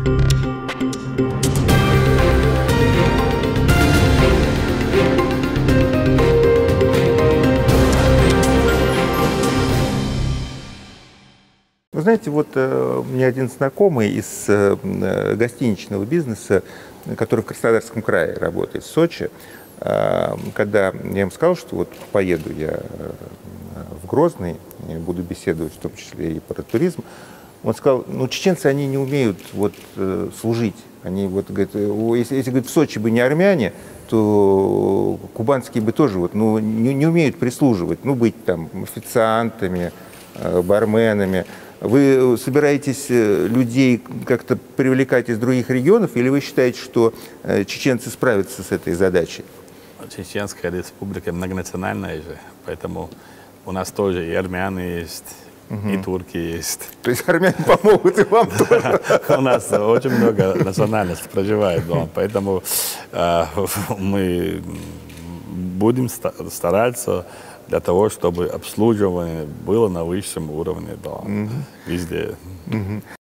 Вы знаете, вот у меня один знакомый из гостиничного бизнеса, который в Краснодарском крае работает, в Сочи, когда я ему сказал, что вот поеду я в Грозный, буду беседовать в том числе и про туризм, он сказал, ну, чеченцы, они не умеют вот служить. Они вот, говорят, если говорит, в Сочи бы не армяне, то кубанские бы тоже вот, ну, не умеют прислуживать, ну, быть там официантами, барменами. Вы собираетесь людей как-то привлекать из других регионов, или вы считаете, что чеченцы справятся с этой задачей? Чеченская республика многонациональная же, поэтому у нас тоже и армяне есть, и турки есть. То есть армяне помогут и вам тоже? У нас очень много национальностей проживает дома, поэтому мы будем стараться для того, чтобы обслуживание было на высшем уровне дома, везде.